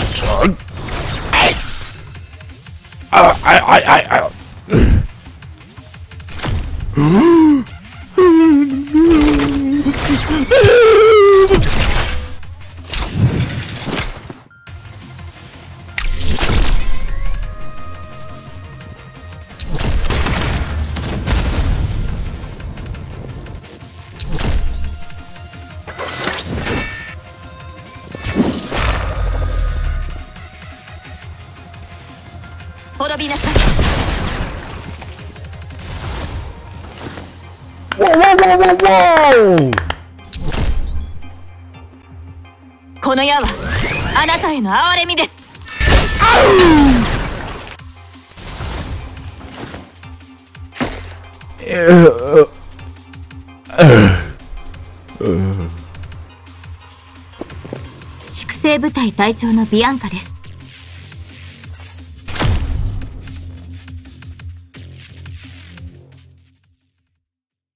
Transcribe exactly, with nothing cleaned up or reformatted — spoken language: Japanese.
あああああ滅びなさい。 わわわわわこの矢はあなたへの憐れみです。粛清部隊隊長のビアンカです。